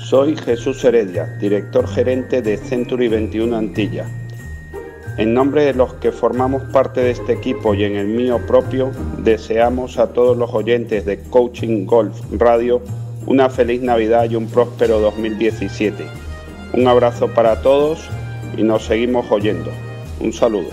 Soy Jesús Heredia, director gerente de Century 21 Antilla. En nombre de los que formamos parte de este equipo y en el mío propio, deseamos a todos los oyentes de Coaching Golf Radio una feliz Navidad y un próspero 2017. Un abrazo para todos y nos seguimos oyendo. Un saludo.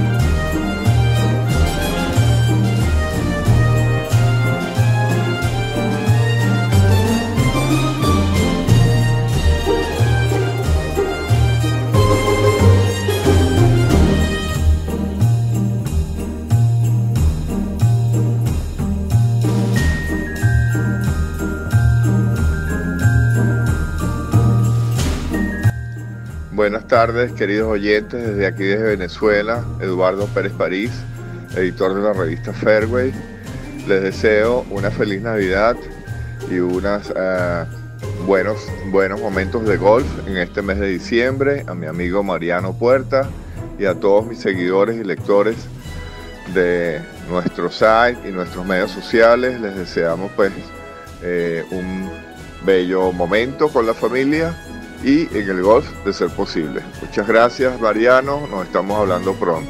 Buenas tardes, queridos oyentes, desde aquí desde Venezuela, Eduardo Pérez París, editor de la revista Fairway. Les deseo una feliz Navidad y unos buenos momentos de golf en este mes de diciembre. A mi amigo Mariano Puerta y a todos mis seguidores y lectores de nuestro site y nuestros medios sociales, les deseamos un bello momento con la familia y en el golf de ser posible. Muchas gracias, Mariano, nos estamos hablando pronto.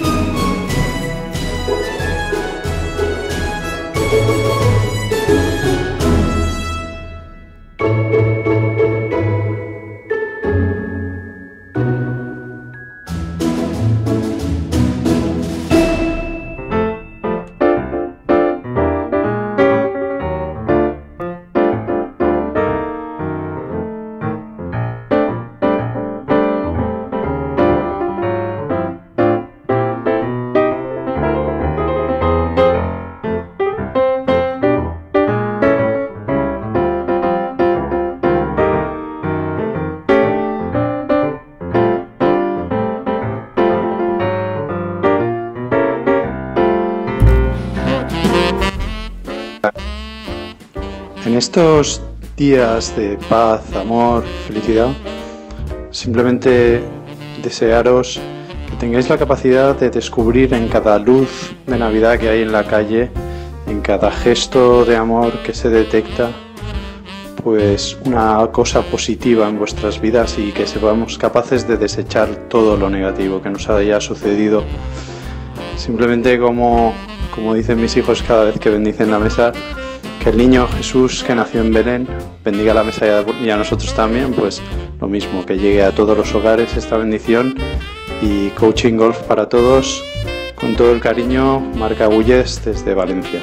En estos días de paz, amor, felicidad, simplemente desearos que tengáis la capacidad de descubrir en cada luz de Navidad que hay en la calle, en cada gesto de amor que se detecta, pues una cosa positiva en vuestras vidas y que seamos capaces de desechar todo lo negativo que nos haya sucedido. Simplemente como dicen mis hijos cada vez que bendicen la mesa, que el niño Jesús que nació en Belén bendiga la mesa y a nosotros también, pues lo mismo, que llegue a todos los hogares esta bendición. Y Coaching Golf para todos, con todo el cariño, Marc Agulles desde Valencia.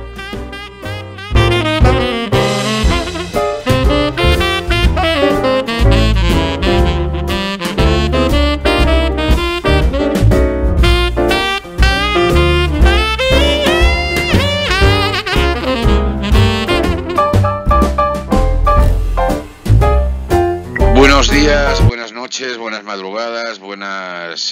Buenos días, buenas noches, buenas madrugadas, buenas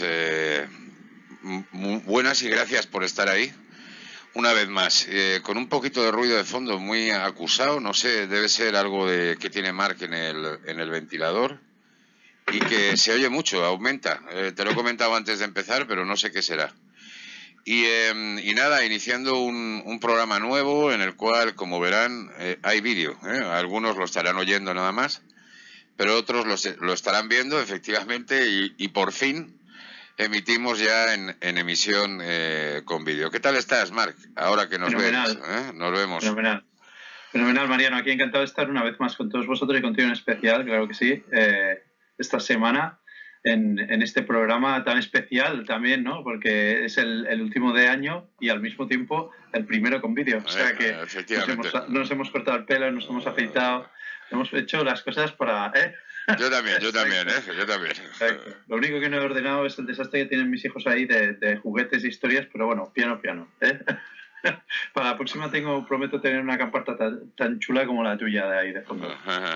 y gracias por estar ahí. Una vez más, con un poquito de ruido de fondo muy acusado, no sé, debe ser algo que tiene Marc en el ventilador y que se oye mucho, aumenta. Te lo he comentado antes de empezar, pero no sé qué será. Y nada, iniciando un programa nuevo en el cual, como verán, hay vídeo. Algunos lo estarán oyendo nada más, pero otros lo estarán viendo efectivamente y por fin emitimos ya en emisión con vídeo. ¿Qué tal estás, Marc? Ahora que nos vemos, nos vemos. Fenomenal, Mariano. Aquí encantado de estar una vez más con todos vosotros y contigo en especial, claro que sí, esta semana en este programa tan especial también, ¿no? Porque es el último de año y al mismo tiempo el primero con vídeo. O sea que nos hemos cortado el pelo, nos hemos afeitado. Hemos hecho las cosas para... Yo también. Exacto. Lo único que no he ordenado es el desastre que tienen mis hijos ahí de juguetes e historias, pero bueno, piano. Para la próxima prometo tener una camparta tan chula como la tuya de ahí de fondo.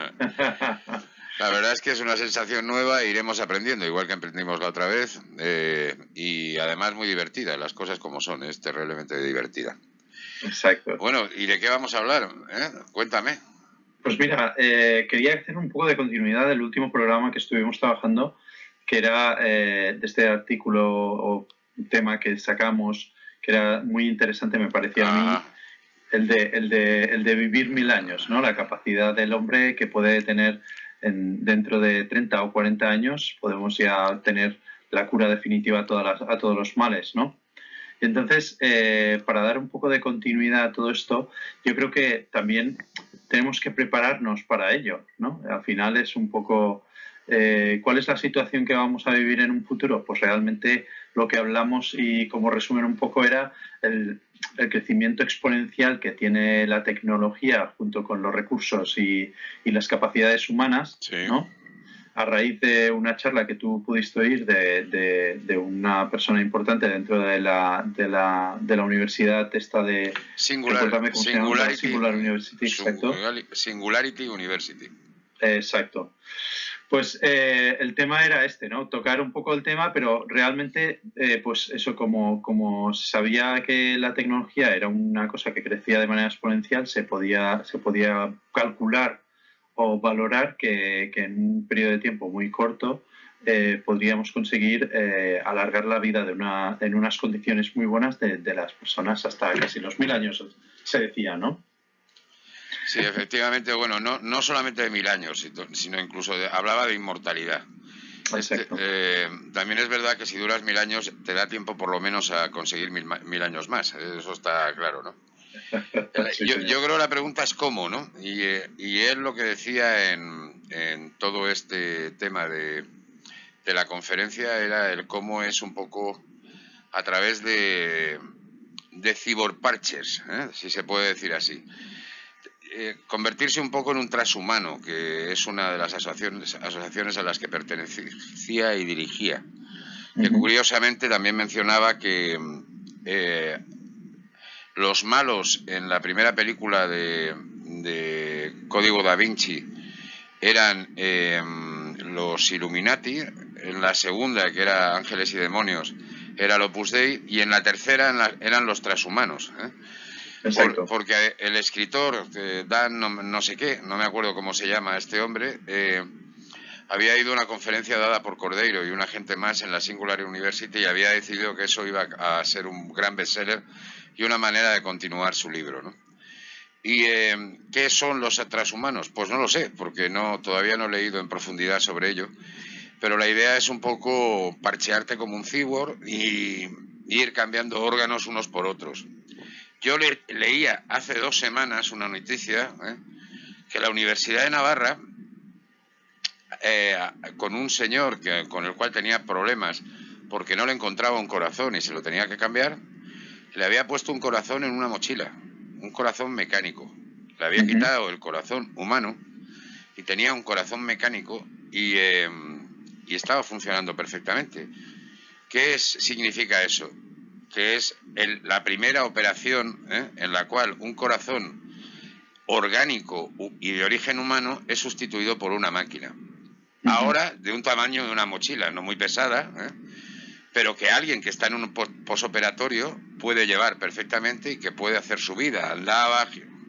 La verdad es que es una sensación nueva e iremos aprendiendo, igual que aprendimos la otra vez, y además muy divertida, las cosas como son, es terriblemente divertida. Exacto. Bueno, ¿y de qué vamos a hablar? Cuéntame. Pues mira, quería hacer un poco de continuidad del último programa que estuvimos trabajando, que era de este artículo o tema que sacamos, que era muy interesante, me parecía a mí, el de vivir 1000 años, ¿no? La capacidad del hombre que puede tener dentro de 30 o 40 años, podemos ya tener la cura definitiva a todos los males, ¿no? Y entonces, para dar un poco de continuidad a todo esto, yo creo que también tenemos que prepararnos para ello, ¿no? Al final es un poco... ¿cuál es la situación que vamos a vivir en un futuro? Pues realmente lo que hablamos, y como resumen un poco, era el crecimiento exponencial que tiene la tecnología junto con los recursos y las capacidades humanas, Sí. ¿no? A raíz de una charla que tú pudiste oír de una persona importante dentro de la universidad esta de... recuérdame cómo se llama. Singular University, exacto. Singularity University. Exacto. Pues el tema era este, ¿no? Tocar un poco el tema, pero realmente, pues eso, como se sabía que la tecnología era una cosa que crecía de manera exponencial, se podía calcular o valorar que en un periodo de tiempo muy corto podríamos conseguir alargar la vida en unas condiciones muy buenas de las personas hasta casi los 1000 años, se decía, ¿no? Sí, efectivamente, bueno, no solamente de 1000 años, sino incluso hablaba de inmortalidad. También es verdad que si duras 1000 años te da tiempo por lo menos a conseguir 1000 años más, eso está claro, ¿no? Yo creo que la pregunta es cómo, ¿no? Y él lo que decía en todo este tema de la conferencia era el cómo es un poco a través de cyborparchers, si se puede decir así. Convertirse un poco en un transhumano, que es una de las asociaciones a las que pertenecía y dirigía. Que curiosamente también mencionaba que los malos en la primera película de Código Da Vinci eran los Illuminati, en la segunda, que era Ángeles y Demonios, era el Opus Dei, y en la tercera eran los transhumanos, porque el escritor Dan no sé qué, no me acuerdo cómo se llama este hombre, había ido a una conferencia dada por Cordeiro y una gente más en la Singular University y había decidido que eso iba a ser un gran bestseller y una manera de continuar su libro, ¿no? ¿Y qué son los transhumanos? Pues no lo sé, porque todavía no he leído en profundidad sobre ello, pero la idea es un poco parchearte como un cyborg y ir cambiando órganos unos por otros. Yo leía hace 2 semanas una noticia que la Universidad de Navarra, con un señor con el cual tenía problemas porque no le encontraba un corazón y se lo tenía que cambiar, le había puesto un corazón en una mochila, un corazón mecánico. Le había quitado el corazón humano y tenía un corazón mecánico y estaba funcionando perfectamente. ¿Qué significa eso? Que es la primera operación en la cual un corazón orgánico y de origen humano es sustituido por una máquina. Ahora de un tamaño de una mochila, no muy pesada, pero que alguien que está en un posoperatorio puede llevar perfectamente y que puede hacer su vida. Andaba,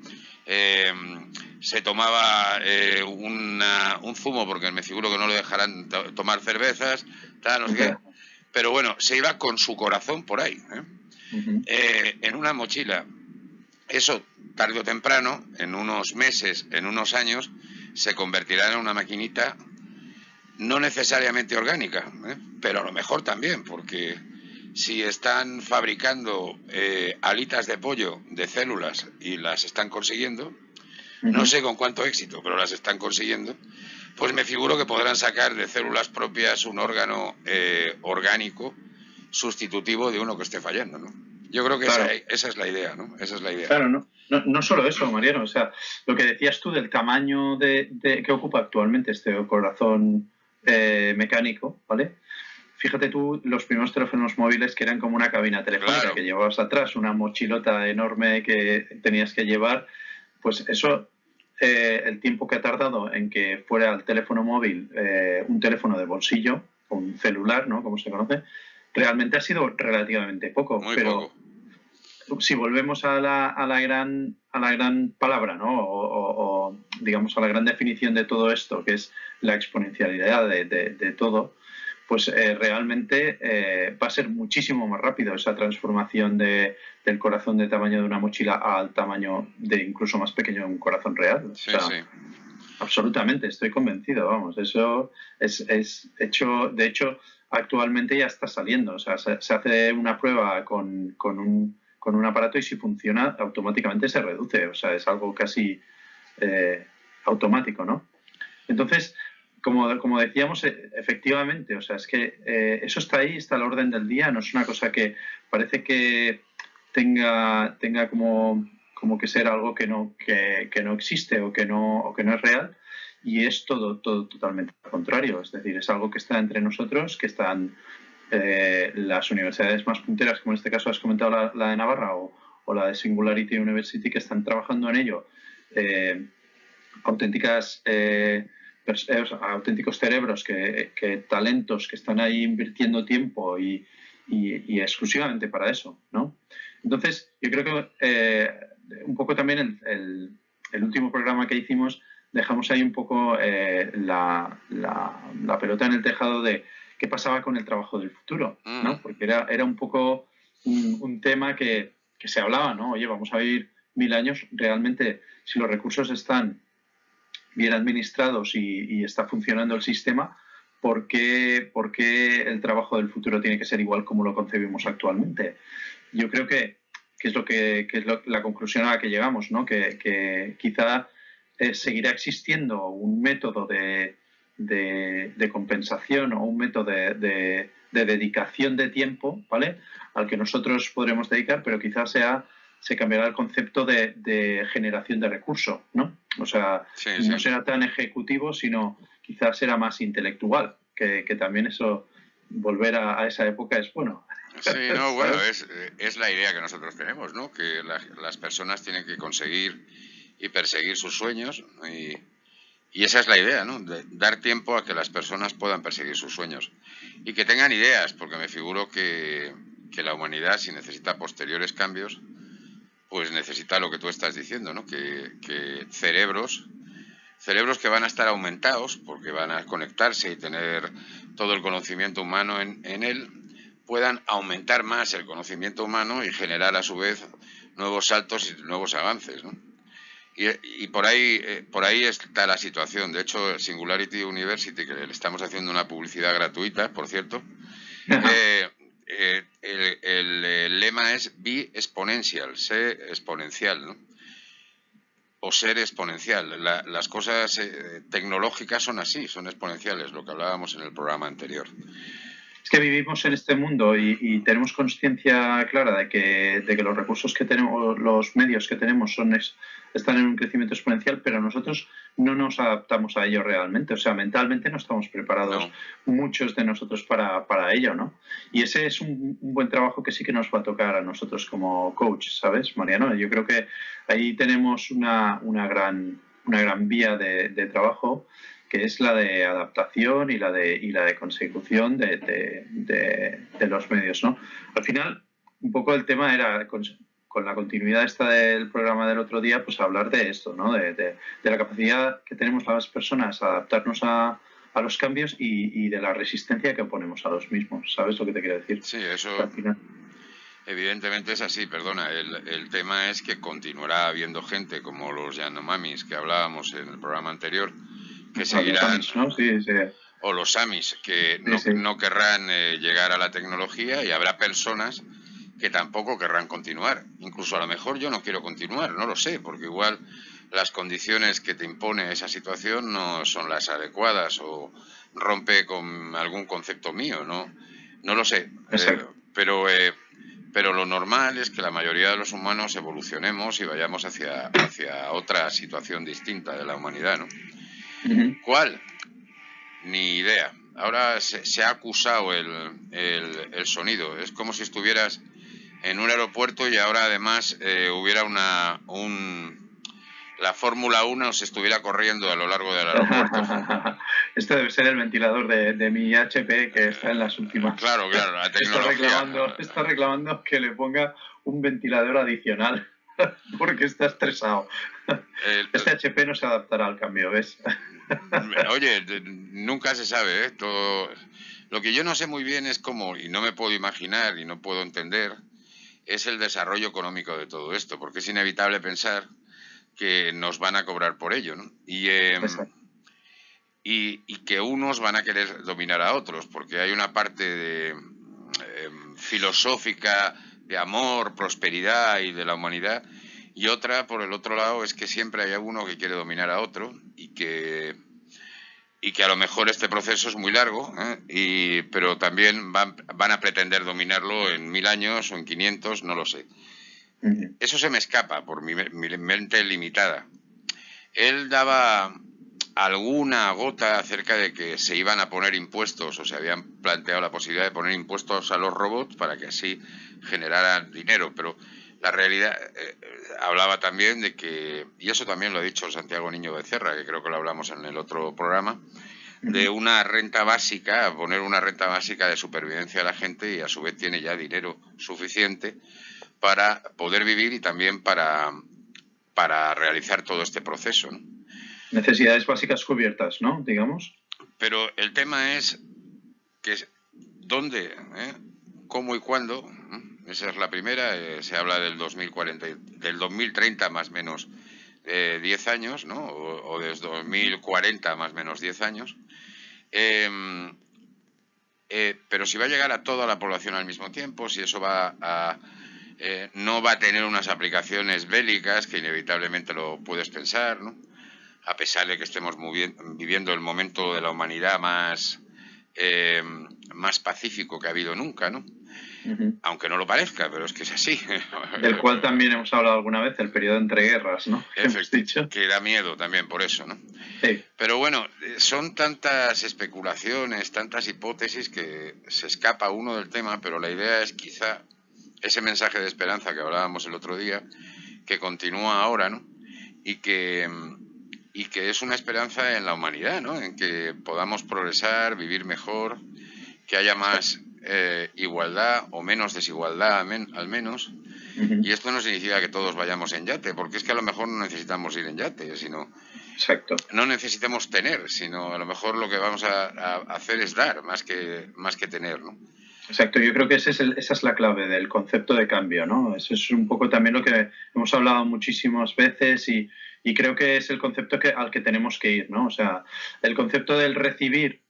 se tomaba un zumo, porque me figuro que no le dejarán tomar cervezas, tal, no sé qué. Pero bueno, se iba con su corazón por ahí, en una mochila. Eso, tarde o temprano, en unos meses, en unos años, se convertirá en una maquinita no necesariamente orgánica, pero a lo mejor también, porque si están fabricando alitas de pollo de células y las están consiguiendo, no sé con cuánto éxito, pero las están consiguiendo, pues me figuro que podrán sacar de células propias un órgano orgánico sustitutivo de uno que esté fallando, ¿no? Yo creo que claro, esa es la idea, ¿no? Esa es la idea. Claro, no solo eso, Mariano, o sea, lo que decías tú del tamaño que ocupa actualmente este corazón mecánico, ¿vale? Fíjate tú los primeros teléfonos móviles que eran como una cabina telefónica, claro, que llevabas atrás, una mochilota enorme que tenías que llevar, pues eso, el tiempo que ha tardado en que fuera el teléfono móvil un teléfono de bolsillo, un celular, ¿no? Como se conoce, realmente ha sido relativamente poco. Muy pero poco. Si volvemos a la gran palabra, ¿no? O digamos a la gran definición de todo esto, que es la exponencialidad de todo, pues realmente va a ser muchísimo más rápido esa transformación del corazón de tamaño de una mochila al tamaño de incluso más pequeño de un corazón real. Sí, o sea, sí. Absolutamente, estoy convencido, vamos, eso es hecho, de hecho, actualmente ya está saliendo, o sea, se hace una prueba con un aparato y si funciona, automáticamente se reduce, o sea, es algo casi automático, ¿no? Entonces, como decíamos, efectivamente, o sea, es que eso está ahí, está al orden del día, no es una cosa que parece que tenga como que ser algo que no existe o que no es real, y es todo totalmente al contrario, es decir, es algo que está entre nosotros, que están las universidades más punteras, como en este caso has comentado la de Navarra o la de Singularity University, que están trabajando en ello, auténticos cerebros, talentos que están ahí invirtiendo tiempo y exclusivamente para eso, ¿no? Entonces, yo creo que un poco también el último programa que hicimos dejamos ahí un poco la pelota en el tejado de qué pasaba con el trabajo del futuro, ¿no? Porque era un poco un tema que se hablaba, ¿no? Oye, vamos a vivir 1000 años, realmente, si los recursos están bien administrados y está funcionando el sistema, ¿por qué el trabajo del futuro tiene que ser igual como lo concebimos actualmente? Yo creo que es la conclusión a la que llegamos, ¿no? Que quizá seguirá existiendo un método de compensación o un método de dedicación de tiempo, ¿vale?, al que nosotros podremos dedicar, pero quizás se cambiará el concepto de generación de recursos, ¿no? O sea, no será tan ejecutivo, sino quizás será más intelectual, que también eso, volver a esa época es bueno. Sí, no, bueno, es la idea que nosotros tenemos, ¿no? Que las personas tienen que conseguir y perseguir sus sueños, y esa es la idea, ¿no? De dar tiempo a que las personas puedan perseguir sus sueños y que tengan ideas, porque me figuro que la humanidad, si necesita posteriores cambios, pues necesita lo que tú estás diciendo, ¿no? Que cerebros que van a estar aumentados porque van a conectarse y tener todo el conocimiento humano en él, puedan aumentar más el conocimiento humano y generar a su vez nuevos saltos y nuevos avances, ¿no? Y por ahí está la situación. De hecho, Singularity University, que le estamos haciendo una publicidad gratuita, por cierto, el lema es Be Exponential, sé exponencial, ¿no? O ser exponencial. Las cosas tecnológicas son así, son exponenciales, lo que hablábamos en el programa anterior. Es que vivimos en este mundo y tenemos conciencia clara de que los recursos que tenemos, los medios que tenemos están en un crecimiento exponencial, pero nosotros no nos adaptamos a ello realmente. O sea, mentalmente no estamos preparados, muchos de nosotros, para ello, ¿no? Y ese es un buen trabajo que sí que nos va a tocar a nosotros como coach, ¿sabes, Mariano? Yo creo que ahí tenemos una gran vía de trabajo, que es la de adaptación y la de consecución de los medios, ¿no? Al final, un poco el tema era, con la continuidad esta del programa del otro día, pues hablar de esto, ¿no? De la capacidad que tenemos las personas a adaptarnos a los cambios y de la resistencia que ponemos a los mismos. ¿Sabes lo que te quiero decir? Sí, eso al final, evidentemente es así, perdona. El tema es que continuará habiendo gente como los Yanomamis que hablábamos en el programa anterior, que seguirán, los Amis, ¿no? Sí. O los Amis, que no querrán llegar a la tecnología, y habrá personas que tampoco querrán continuar. Incluso a lo mejor yo no quiero continuar, no lo sé, porque igual las condiciones que te impone esa situación no son las adecuadas o rompe con algún concepto mío, no lo sé. Pero lo normal es que la mayoría de los humanos evolucionemos y vayamos hacia otra situación distinta de la humanidad, ¿no? ¿Cuál? Ni idea. Ahora se ha acusado el sonido. Es como si estuvieras en un aeropuerto y ahora además hubiera la Fórmula 1 se estuviera corriendo a lo largo del aeropuerto. Esto debe ser el ventilador de mi HP, que está en las últimas. Claro, la tecnología. Está reclamando que le ponga un ventilador adicional porque está estresado. Este HP no se adaptará al cambio, ¿ves? Oye, nunca se sabe, ¿eh? Lo que yo no sé muy bien es cómo, y no me puedo imaginar y no puedo entender, es el desarrollo económico de todo esto, porque es inevitable pensar que nos van a cobrar por ello, ¿no? Y que unos van a querer dominar a otros, porque hay una parte filosófica de amor, prosperidad y de la humanidad, y otra, por el otro lado, es que siempre hay uno que quiere dominar a otro y que a lo mejor este proceso es muy largo, pero también van a pretender dominarlo en 1000 años o en 500, no lo sé. Eso se me escapa por mi mente limitada. Él daba alguna gota acerca de que se iban a poner impuestos, o se habían planteado la posibilidad de poner impuestos a los robots para que así generaran dinero, pero la realidad hablaba también de que, y eso también lo ha dicho Santiago Niño Becerra, que creo que lo hablamos en el otro programa, de una renta básica, poner una renta básica de supervivencia a la gente, y a su vez tiene ya dinero suficiente para poder vivir y también para realizar todo este proceso, ¿no? Necesidades básicas cubiertas, ¿no? Digamos. Pero el tema es que dónde, cómo y cuándo. Esa es la primera. Se habla del 2040, del 2030 más o menos 10 años, ¿no? O desde 2040 más o menos 10 años. Pero si va a llegar a toda la población al mismo tiempo, si eso no va a tener unas aplicaciones bélicas, que inevitablemente lo puedes pensar, ¿no? A pesar de que estemos viviendo el momento de la humanidad más pacífico que ha habido nunca, ¿no? Aunque no lo parezca, pero es que es así. Del cual también hemos hablado alguna vez, el periodo entre guerras, ¿no? Que da miedo también por eso, ¿no? Sí. Pero bueno, son tantas especulaciones, tantas hipótesis, que se escapa uno del tema, pero la idea es quizá ese mensaje de esperanza que hablábamos el otro día, que continúa ahora, ¿no? Y que es una esperanza en la humanidad, ¿no? En que podamos progresar, vivir mejor, que haya más igualdad o menos desigualdad, al menos. Y esto no significa que todos vayamos en yate, porque es que a lo mejor no necesitamos ir en yate, sino... Exacto. No necesitamos tener, sino a lo mejor lo que vamos a hacer es dar, más que tener, ¿no? Exacto, yo creo que esa es la clave del concepto de cambio, ¿no? Eso es un poco también lo que hemos hablado muchísimas veces, y creo que es el concepto al que tenemos que ir, ¿no? O sea, el concepto del recibir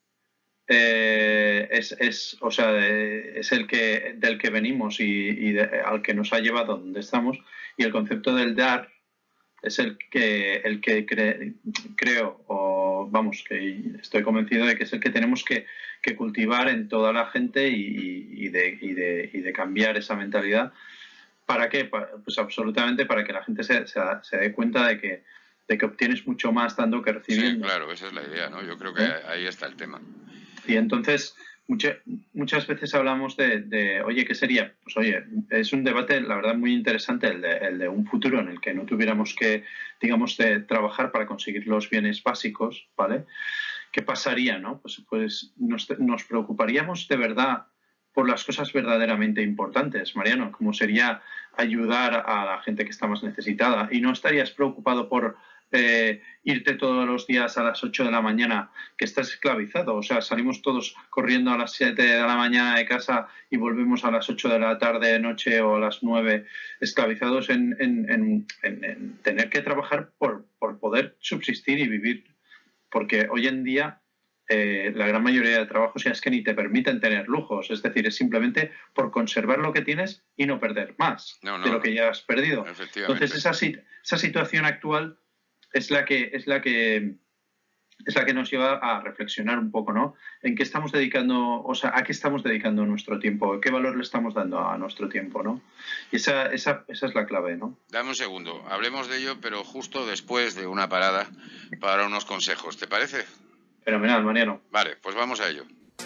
es el del que venimos y al que nos ha llevado a donde estamos, y el concepto del dar es el que creo, o vamos, que estoy convencido de que es el que tenemos que cultivar en toda la gente y de cambiar esa mentalidad. ¿Para qué? Pues absolutamente para que la gente se dé cuenta de que obtienes mucho más dando que recibiendo. Sí, claro, esa es la idea, ¿no? Yo creo que ahí está el tema. Y entonces muchas veces hablamos de oye, ¿qué sería? Pues oye, es un debate, la verdad, muy interesante el de un futuro en el que no tuviéramos que, digamos, de trabajar para conseguir los bienes básicos, ¿vale? ¿Qué pasaría, no? Pues nos preocuparíamos de verdad por las cosas verdaderamente importantes, Mariano, como sería ayudar a la gente que está más necesitada, y no estarías preocupado por irte todos los días a las 8 de la mañana, que estás esclavizado. O sea, salimos todos corriendo a las 7 de la mañana de casa y volvemos a las 8 de la tarde, noche, o a las 9, esclavizados en tener que trabajar por poder subsistir y vivir. Porque hoy en día la gran mayoría de trabajos ya es que ni te permiten tener lujos. Es decir, es simplemente por conservar lo que tienes y no perder más de lo que ya has perdido. Entonces, esa situación actual es la que nos lleva a reflexionar un poco, ¿no? En qué estamos dedicando, o sea, a qué estamos dedicando nuestro tiempo, qué valor le estamos dando a nuestro tiempo, ¿no? Y esa es la clave, ¿no? Dame un segundo, hablemos de ello, pero justo después de una parada para unos consejos, ¿te parece? Fenomenal, Mariano. Vale, pues vamos a ello.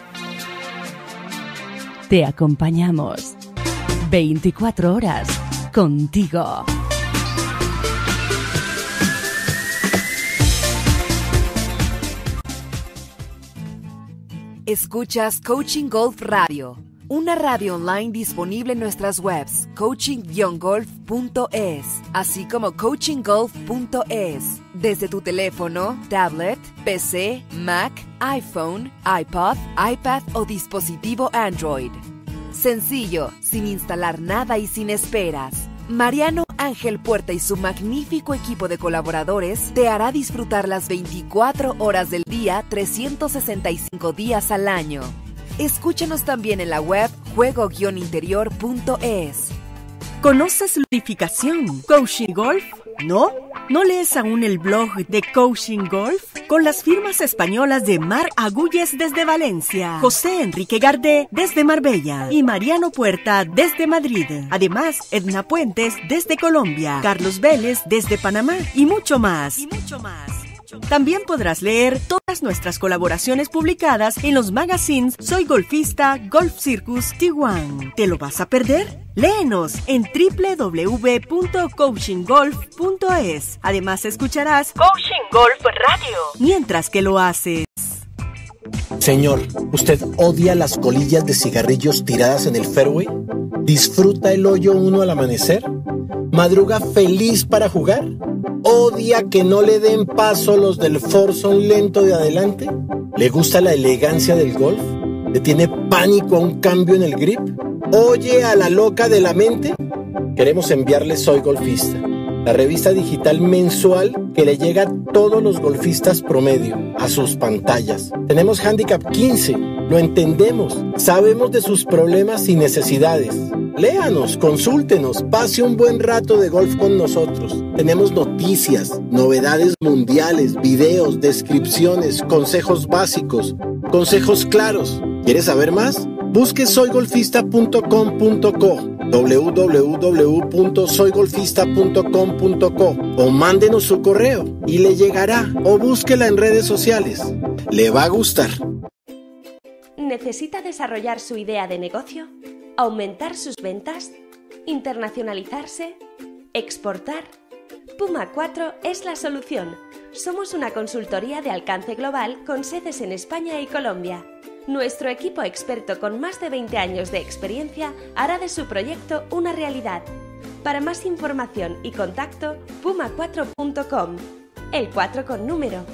Te acompañamos 24 horas contigo. Escuchas Coaching Golf Radio, una radio online disponible en nuestras webs coaching-golf.es, así como coachinggolf.es, desde tu teléfono, tablet, PC, Mac, iPhone, iPod, iPad o dispositivo Android. Sencillo, sin instalar nada y sin esperas. Mariano Ángel Puerta y su magnífico equipo de colaboradores te hará disfrutar las 24 horas del día, 365 días al año. Escúchanos también en la web juego-interior.es. ¿Conoces ludificación? ¿Coaching Golf? ¿No? ¿No lees aún el blog de Coaching Golf? Con las firmas españolas de Mar Agulles desde Valencia, José Enrique Gardé desde Marbella y Mariano Puerta desde Madrid. Además, Edna Puentes desde Colombia, Carlos Vélez desde Panamá y mucho más. También podrás leer todas nuestras colaboraciones publicadas en los magazines Soy Golfista, Golf Circus, T1. ¿Te lo vas a perder? Léenos en www.coachinggolf.es. Además escucharás Coaching Golf Radio mientras que lo haces. Señor, ¿usted odia las colillas de cigarrillos tiradas en el fairway? ¿Disfruta el hoyo 1 al amanecer? ¿Madruga feliz para jugar? ¿Odia que no le den paso los del foursome lento de adelante? ¿Le gusta la elegancia del golf? ¿Le tiene pánico a un cambio en el grip? ¿Oye a la loca de la mente? Queremos enviarle Soy Golfista, la revista digital mensual que le llega a todos los golfistas promedio, a sus pantallas. Tenemos Handicap 15, lo entendemos, sabemos de sus problemas y necesidades. Léanos, consúltenos, pase un buen rato de golf con nosotros. Tenemos noticias, novedades mundiales, videos, descripciones, consejos básicos, consejos claros. ¿Quieres saber más? Busque soygolfista.com.co, www.soygolfista.com.co o mándenos su correo y le llegará, o búsquela en redes sociales. Le va a gustar. ¿Necesita desarrollar su idea de negocio? ¿Aumentar sus ventas? ¿Internacionalizarse? ¿Exportar? Puma 4 es la solución. Somos una consultoría de alcance global con sedes en España y Colombia. Nuestro equipo experto con más de 20 años de experiencia hará de su proyecto una realidad. Para más información y contacto, puma4.com. El 4 con número.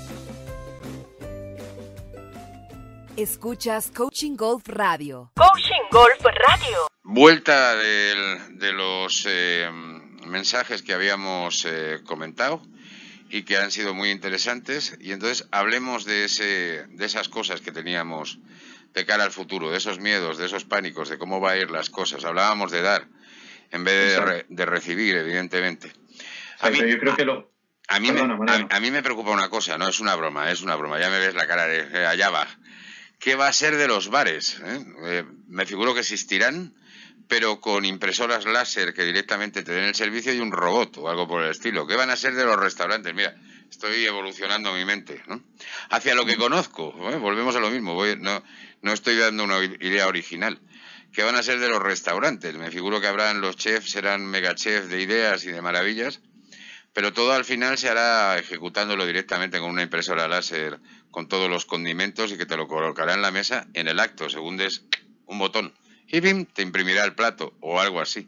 Escuchas Coaching Golf Radio. Coaching Golf Radio. Vuelta de los mensajes que habíamos comentado y que han sido muy interesantes, y entonces hablemos de esas cosas que teníamos de cara al futuro, de esos miedos, de esos pánicos, de cómo va a ir las cosas. Hablábamos de dar en vez de recibir, evidentemente. A mí, yo creo que a mí me preocupa una cosa, no es una broma, ya me ves la cara de allá va. ¿Qué va a ser de los bares? Me figuro que existirán, pero con impresoras láser que directamente te den el servicio y un robot o algo por el estilo. ¿Qué van a ser de los restaurantes? Mira, estoy evolucionando mi mente, ¿no? Hacia lo que conozco, volvemos a lo mismo, no estoy dando una idea original. ¿Qué van a ser de los restaurantes? Me figuro que habrán los chefs, serán megachefs de ideas y de maravillas, pero todo al final se hará ejecutándolo directamente con una impresora láser, con todos los condimentos, y que te lo colocará en la mesa en el acto, según des un botón. Y ¡pim!, te imprimirá el plato o algo así.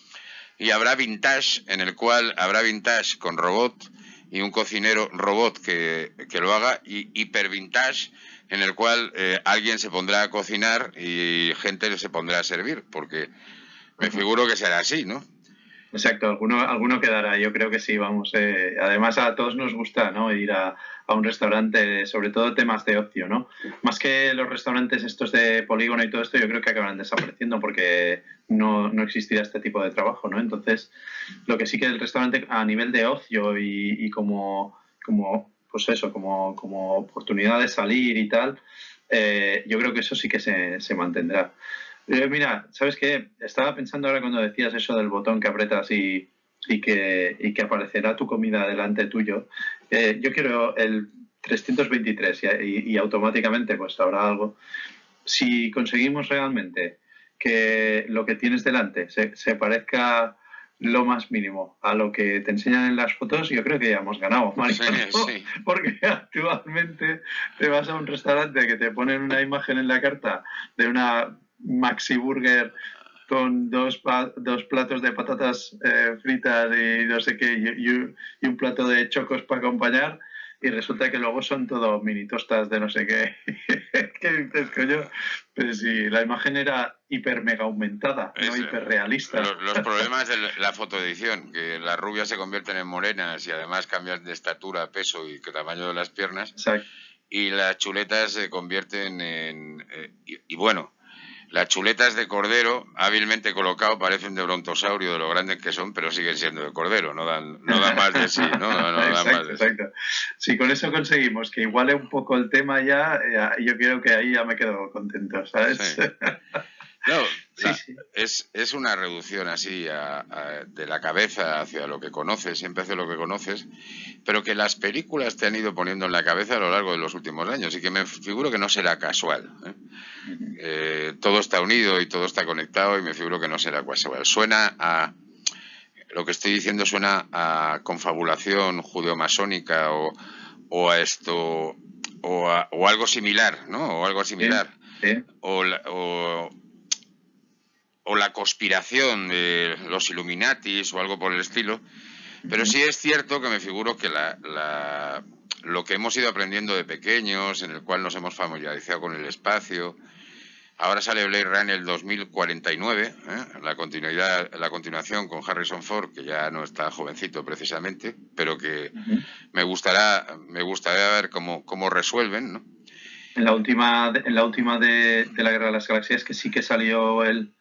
Y habrá vintage, en el cual habrá vintage con robot y un cocinero robot que lo haga, y hiper vintage, en el cual alguien se pondrá a cocinar y gente se pondrá a servir, porque me figuro que será así, ¿no? Exacto, alguno quedará, yo creo que sí, vamos. Además a todos nos gusta, ¿no?, ir a un restaurante, sobre todo temas de ocio, ¿no? Más que los restaurantes estos de polígono y todo esto, yo creo que acabarán desapareciendo porque no existirá este tipo de trabajo, ¿no? Entonces, lo que sí que el restaurante a nivel de ocio y como pues eso, como oportunidad de salir y tal, yo creo que eso sí que se mantendrá. Mira, ¿sabes qué? Estaba pensando ahora cuando decías eso del botón que apretas y que aparecerá tu comida delante tuyo. Yo quiero el 323 y automáticamente pues habrá algo. Si conseguimos realmente que lo que tienes delante se parezca lo más mínimo a lo que te enseñan en las fotos, yo creo que ya hemos ganado, Mariano. Sí. Porque actualmente te vas a un restaurante que te ponen una imagen en la carta de una maxi burger con dos platos de patatas fritas y no sé qué, y un plato de chocos para acompañar, y resulta que luego son todo mini tostas de no sé qué. ¿Qué dices, coño? Pues sí, la imagen era hiper mega aumentada, no hiper realista. Los problemas de la fotoedición, que las rubias se convierten en morenas y además cambian de estatura, peso y tamaño de las piernas. Exacto. Y las chuletas se convierten en... y bueno, las chuletas de cordero, hábilmente colocado, parecen de brontosaurio de lo grandes que son, pero siguen siendo de cordero, no dan más de sí, ¿no? Exacto, dan más de exacto. Si con eso conseguimos que iguale un poco el tema ya, yo creo que ahí ya me quedo contento, ¿sabes? Sí. No, sí. Es una reducción así de la cabeza hacia lo que conoces, siempre hacia lo que conoces, pero que las películas te han ido poniendo en la cabeza a lo largo de los últimos años y que me figuro que no será casual, ¿eh? Todo está unido y todo está conectado y me figuro que no será casual. Suena a... Lo que estoy diciendo suena a confabulación judeomasónica o a esto... O algo similar, ¿no? O algo similar. Sí. O la conspiración de los Illuminatis o algo por el estilo, pero sí es cierto que me figuro que lo que hemos ido aprendiendo de pequeños, en el cual nos hemos familiarizado con el espacio, ahora sale Blade Runner el 2049, la continuación con Harrison Ford, que ya no está jovencito precisamente, pero que me gustaría ver cómo resuelven, ¿no? En la última de la Guerra de las Galaxias, que sí que salió él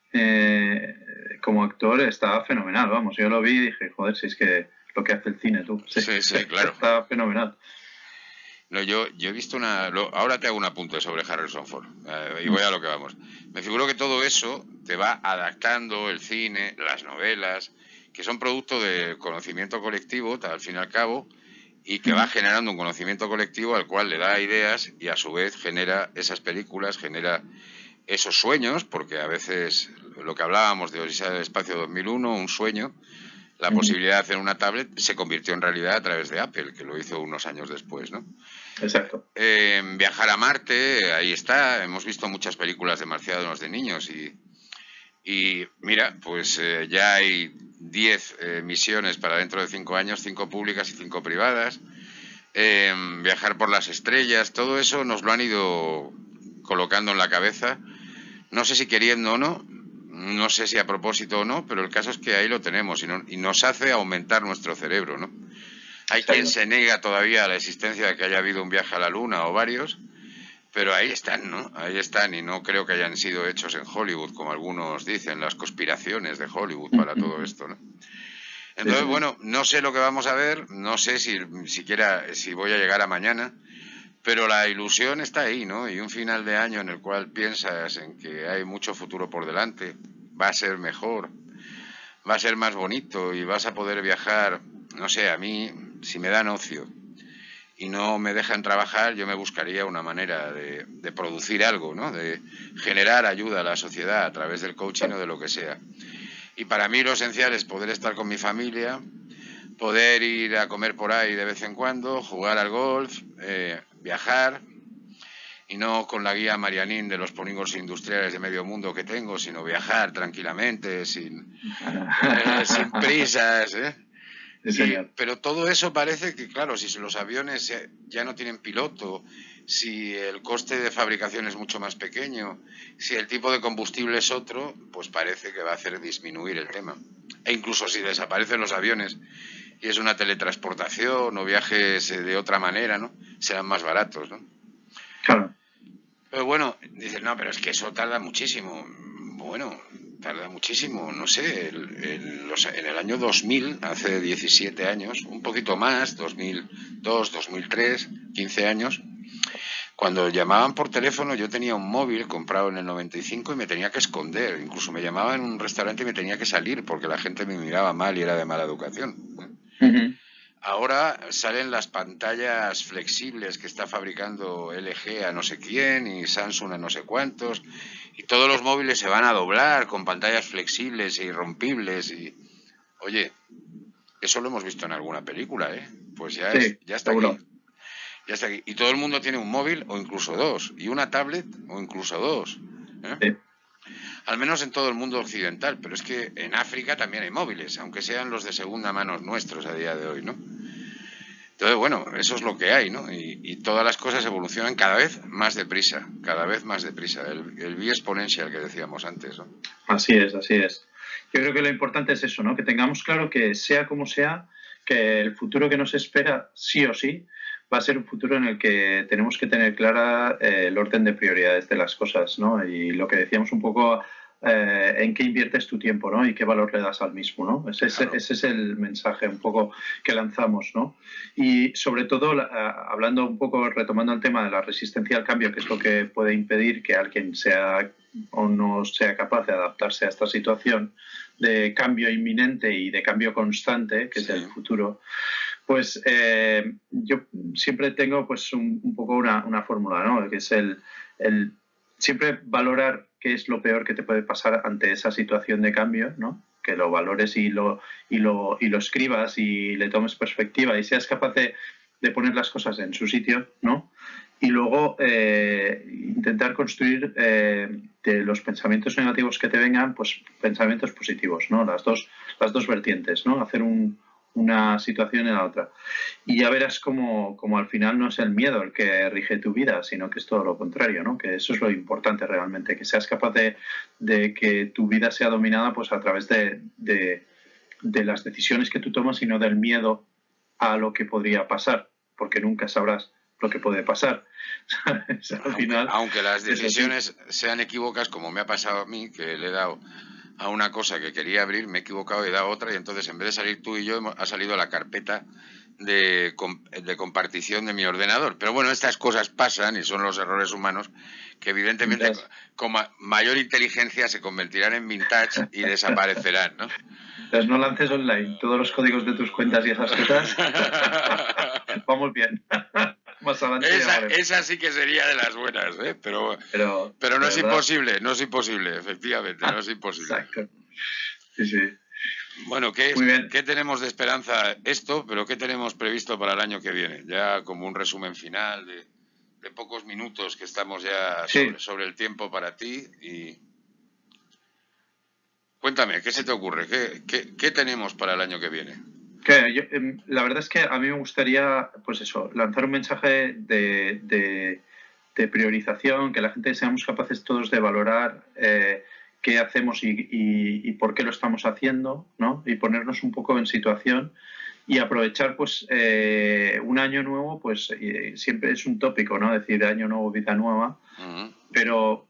como actor, estaba fenomenal, vamos, yo lo vi y dije, joder, si es que lo que hace el cine, tú. Sí, claro. Está fenomenal. No, yo he visto ahora te hago un apunte sobre Harrison Ford, y voy a lo que vamos. Me figuro que todo eso te va adaptando el cine, las novelas, que son producto de conocimiento colectivo, al fin y al cabo, y que va generando un conocimiento colectivo al cual le da ideas y a su vez genera esas películas, genera esos sueños, porque a veces lo que hablábamos de Odisea del Espacio 2001, un sueño, la posibilidad de hacer una tablet se convirtió en realidad a través de Apple, que lo hizo unos años después, ¿no? Exacto. Viajar a Marte, ahí está, hemos visto muchas películas de marcianos de niños y mira, pues ya hay 10 misiones para dentro de 5 años, 5 públicas y 5 privadas. Viajar por las estrellas, todo eso nos lo han ido colocando en la cabeza, no sé si queriendo o no, no sé si a propósito o no, pero el caso es que ahí lo tenemos y nos hace aumentar nuestro cerebro, ¿no? Hay quien se niega todavía a la existencia de que haya habido un viaje a la Luna o varios, pero ahí están, ¿no? Ahí están y no creo que hayan sido hechos en Hollywood, como algunos dicen, las conspiraciones de Hollywood para todo esto, ¿no? Entonces, bueno, no sé lo que vamos a ver, no sé si voy a llegar a mañana, pero la ilusión está ahí, ¿no? Y un final de año en el cual piensas en que hay mucho futuro por delante, va a ser mejor, va a ser más bonito y vas a poder viajar, no sé, a mí, si me dan ocio y no me dejan trabajar, yo me buscaría una manera de producir algo, ¿no? De generar ayuda a la sociedad a través del coaching o de lo que sea. Y para mí lo esencial es poder estar con mi familia, poder ir a comer por ahí de vez en cuando, jugar al golf, viajar, y no con la guía Marianín de los polígonos industriales de medio mundo que tengo, sino viajar tranquilamente, sin prisas, pero todo eso parece que, claro, si los aviones ya no tienen piloto, si el coste de fabricación es mucho más pequeño, si el tipo de combustible es otro, pues parece que va a hacer disminuir el tema. E incluso si desaparecen los aviones y es una teletransportación o viajes de otra manera, ¿no? Serán más baratos, ¿no? Claro. Pero bueno, dicen, no, pero es que eso tarda muchísimo. Bueno, tarda muchísimo, no sé, en el año 2000, hace 17 años, un poquito más, 2002, 2003, 15 años, cuando llamaban por teléfono, yo tenía un móvil comprado en el 95 y me tenía que esconder. Incluso me llamaban en un restaurante y me tenía que salir porque la gente me miraba mal y era de mala educación. Ahora salen las pantallas flexibles que está fabricando LG a no sé quién y Samsung a no sé cuántos, y todos los móviles se van a doblar con pantallas flexibles e irrompibles y... Oye, eso lo hemos visto en alguna película, ¿eh? Pues ya está aquí. Ya está aquí. Y todo el mundo tiene un móvil o incluso dos, y una tablet o incluso dos, ¿eh? al menos en todo el mundo occidental, pero es que en África también hay móviles, aunque sean los de segunda mano nuestros a día de hoy, ¿no? Entonces, bueno, eso es lo que hay, ¿no? Y todas las cosas evolucionan cada vez más deprisa, el bi-exponential que decíamos antes, ¿no? Así es, así es. Yo creo que lo importante es eso, ¿no? Que tengamos claro que sea como sea, que el futuro que nos espera, sí o sí, va a ser un futuro en el que tenemos que tener clara el orden de prioridades de las cosas, ¿no? Y lo que decíamos un poco, en qué inviertes tu tiempo, ¿no? Y qué valor le das al mismo, ¿no? Ese es el mensaje un poco que lanzamos, ¿no? Y sobre todo, hablando un poco, retomando el tema de la resistencia al cambio, que es lo que puede impedir que alguien sea o no sea capaz de adaptarse a esta situación de cambio inminente y de cambio constante, que es el futuro, pues yo siempre tengo pues un poco una fórmula, ¿no? Que es el siempre valorar qué es lo peor que te puede pasar ante esa situación de cambio, ¿no? Que lo valores y lo escribas y le tomes perspectiva y seas capaz de poner las cosas en su sitio, ¿no? Y luego intentar construir de los pensamientos negativos que te vengan, pues pensamientos positivos, ¿no? Las dos vertientes, ¿no? Hacer una situación en la otra. Y ya verás como al final no es el miedo el que rige tu vida, sino que es todo lo contrario, ¿no? Que eso es lo importante realmente, que seas capaz de que tu vida sea dominada pues a través de las decisiones que tú tomas y no del miedo a lo que podría pasar, porque nunca sabrás lo que puede pasar. Al final, aunque las decisiones sean equívocas, como me ha pasado a mí, que le he dado a una cosa que quería abrir, me he equivocado y he dado otra, y entonces en vez de salir tú y yo, ha salido a la carpeta de compartición de mi ordenador. Pero bueno, estas cosas pasan y son los errores humanos que evidentemente con mayor inteligencia se convertirán en vintage y desaparecerán, ¿no? Entonces no lances online todos los códigos de tus cuentas y esas cosas. Vamos bien. Más adelante esa sí que sería de las buenas, ¿eh? Pero no es imposible, efectivamente, no es imposible. Exacto. Sí, sí. Bueno, ¿qué tenemos de esperanza esto? Pero ¿qué tenemos previsto para el año que viene? Ya como un resumen final de pocos minutos que estamos ya sobre el tiempo para ti. Y cuéntame, ¿qué se te ocurre? ¿Qué tenemos para el año que viene? La verdad es que a mí me gustaría, pues eso, lanzar un mensaje de priorización, que la gente seamos capaces todos de valorar qué hacemos y por qué lo estamos haciendo, ¿no? Y ponernos un poco en situación y aprovechar, pues, un año nuevo, pues, siempre es un tópico, ¿no? Decir año nuevo, vida nueva, pero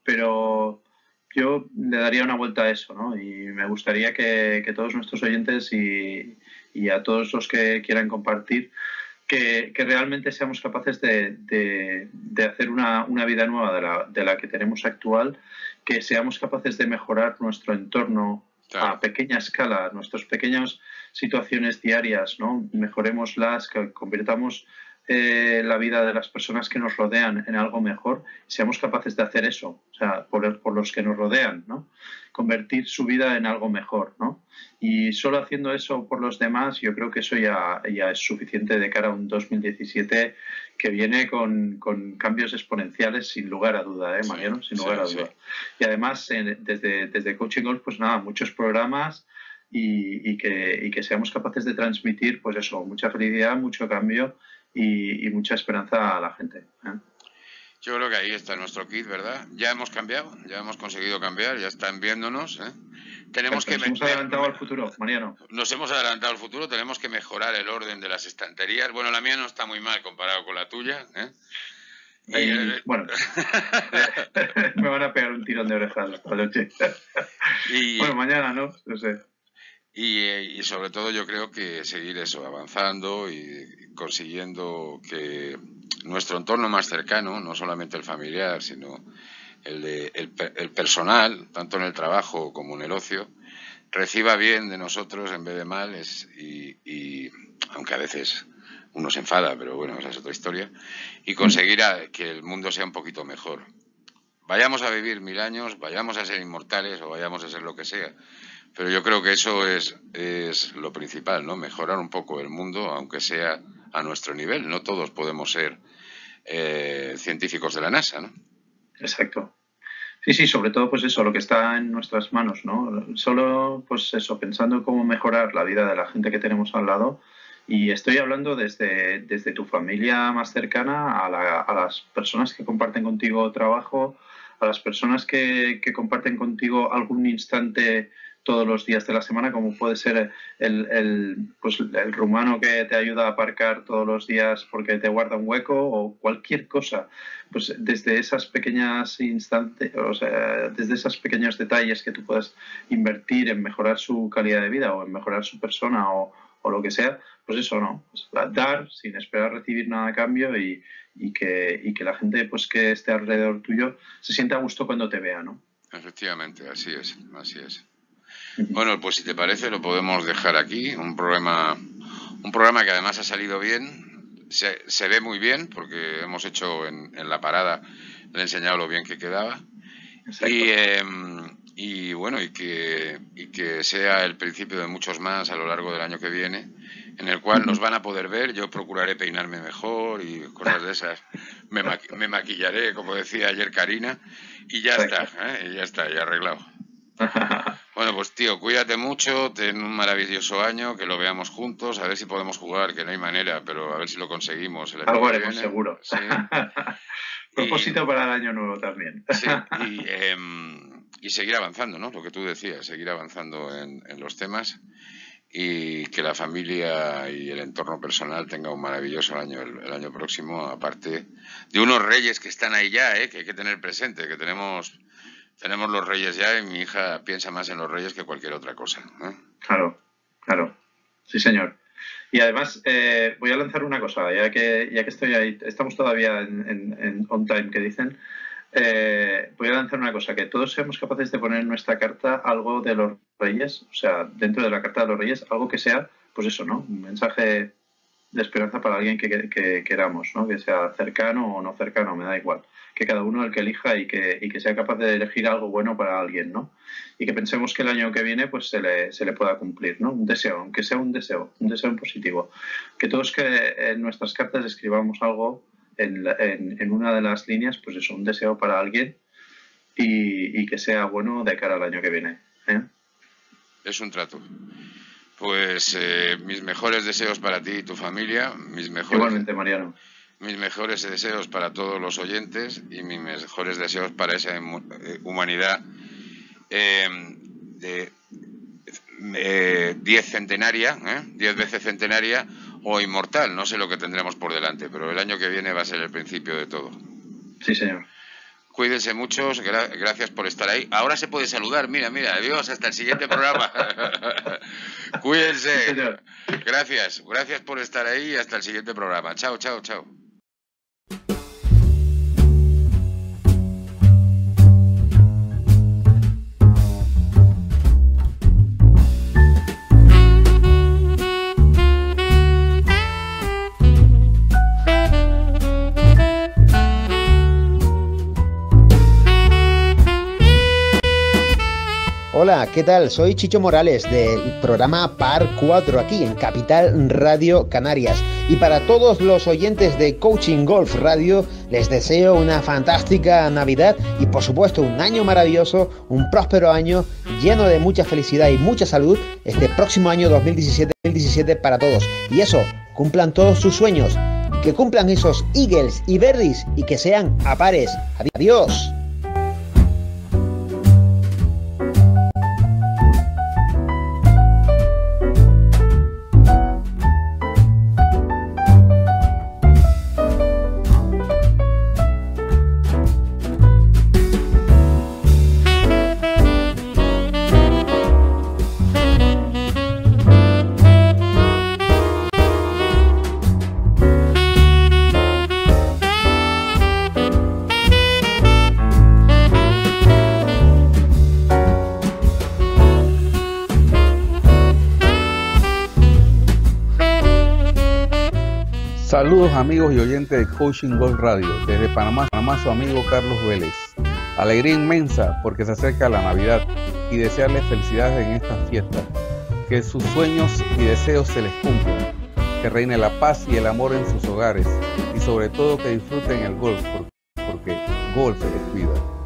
yo le daría una vuelta a eso, ¿no? Y me gustaría que todos nuestros oyentes y a todos los que quieran compartir, que realmente seamos capaces de hacer una vida nueva de la que tenemos actual, que seamos capaces de mejorar nuestro entorno a pequeña escala, nuestras pequeñas situaciones diarias, ¿no? Mejorémoslas, que convirtamos la vida de las personas que nos rodean en algo mejor, seamos capaces de hacer eso, o sea, por los que nos rodean, ¿no? Convertir su vida en algo mejor, ¿no? Y solo haciendo eso por los demás, yo creo que eso ya es suficiente de cara a un 2017 que viene con cambios exponenciales, sin lugar a duda, Mariano, sin lugar a duda. Y además, desde Coaching Golf, pues nada, muchos programas y que seamos capaces de transmitir, pues eso, mucha felicidad, mucho cambio y mucha esperanza a la gente. Yo creo que ahí está nuestro kit, ¿verdad? Ya hemos cambiado, ya hemos conseguido cambiar, ya están viéndonos, ¿eh? Nos hemos adelantado al futuro, Mariano. Nos hemos adelantado al futuro, tenemos que mejorar el orden de las estanterías. Bueno, la mía no está muy mal comparado con la tuya, ¿eh? Bueno, me van a pegar un tirón de orejas esta noche. Bueno, mañana, ¿no? No sé. Y sobre todo yo creo que seguir eso, avanzando y consiguiendo que nuestro entorno más cercano, no solamente el familiar, sino el personal, tanto en el trabajo como en el ocio, reciba bien de nosotros en vez de mal, y aunque a veces uno se enfada, pero bueno, esa es otra historia, y conseguir que el mundo sea un poquito mejor. Vayamos a vivir 1000 años, vayamos a ser inmortales o vayamos a ser lo que sea, pero yo creo que eso es lo principal, ¿no? Mejorar un poco el mundo, aunque sea a nuestro nivel. No todos podemos ser científicos de la NASA, ¿no? Exacto. Sí, sobre todo pues eso, lo que está en nuestras manos, ¿no? Solo pues eso, pensando cómo mejorar la vida de la gente que tenemos al lado. Y estoy hablando desde tu familia más cercana a las personas que comparten contigo trabajo, a las personas que comparten contigo algún instante todos los días de la semana, como puede ser el rumano que te ayuda a aparcar todos los días porque te guarda un hueco, o cualquier cosa. Pues desde esas pequeñas instantes, o sea, desde esos pequeños detalles que tú puedas invertir en mejorar su calidad de vida o en mejorar su persona o lo que sea, pues eso, ¿no? Pues dar sin esperar recibir nada a cambio y que la gente pues que esté alrededor tuyo se sienta a gusto cuando te vea, ¿no? Efectivamente, así es. Bueno, pues si te parece lo podemos dejar aquí, un programa que además ha salido bien, se ve muy bien porque hemos hecho en la parada, le he enseñado lo bien que quedaba. Y bueno, y que sea el principio de muchos más a lo largo del año que viene, en el cual nos van a poder ver. Yo procuraré peinarme mejor y cosas de esas. Me maquillaré, como decía ayer Karina, y ya está, ya arreglado. Bueno, pues tío, cuídate mucho, ten un maravilloso año, que lo veamos juntos, a ver si podemos jugar, que no hay manera, pero a ver si lo conseguimos. Algo haremos seguro. Sí. Propósito para el año nuevo también. Sí, y seguir avanzando, ¿no? Lo que tú decías, seguir avanzando en los temas y que la familia y el entorno personal tenga un maravilloso año el año próximo, aparte de unos reyes que están ahí ya, que hay que tener presente, que tenemos los reyes ya y mi hija piensa más en los reyes que cualquier otra cosa. Claro. Sí, señor. Y además voy a lanzar una cosa, ya que estoy ahí, estamos todavía en on time, que dicen. Voy a lanzar una cosa, que todos seamos capaces de poner en nuestra carta algo de los reyes, o sea, dentro de la carta de los reyes, algo que sea, pues eso, ¿no? Un mensaje de esperanza para alguien que queramos, ¿no? Que sea cercano o no cercano, me da igual. Que cada uno el que elija y que sea capaz de elegir algo bueno para alguien, ¿no? Y que pensemos que el año que viene pues se le pueda cumplir, ¿no? Un deseo, aunque sea un deseo en positivo. Que todos que en nuestras cartas escribamos algo en una de las líneas, pues eso, un deseo para alguien y que sea bueno de cara al año que viene. Es un trato. Pues mis mejores deseos para ti y tu familia. Igualmente, Mariano. Mis mejores deseos para todos los oyentes y mis mejores deseos para esa humanidad de 10 centenaria, 10 veces centenaria o inmortal. No sé lo que tendremos por delante, pero el año que viene va a ser el principio de todo. Sí, señor. Cuídense mucho, gracias por estar ahí. Ahora se puede saludar, mira, adiós, hasta el siguiente programa. Cuídense. Sí, señor. Gracias por estar ahí y hasta el siguiente programa. Chao. Hola, ¿qué tal? Soy Chicho Morales del programa Par 4 aquí en Capital Radio Canarias. Y para todos los oyentes de Coaching Golf Radio les deseo una fantástica Navidad y por supuesto un año maravilloso, un próspero año lleno de mucha felicidad y mucha salud este próximo año 2017 para todos. Y eso, cumplan todos sus sueños, que cumplan esos eagles y birdies y que sean a pares. Adiós. Saludos amigos y oyentes de Coaching Golf Radio, desde Panamá su amigo Carlos Vélez. Alegría inmensa porque se acerca la Navidad y desearles felicidades en estas fiestas, que sus sueños y deseos se les cumplan, que reine la paz y el amor en sus hogares y sobre todo que disfruten el golf porque golf es vida.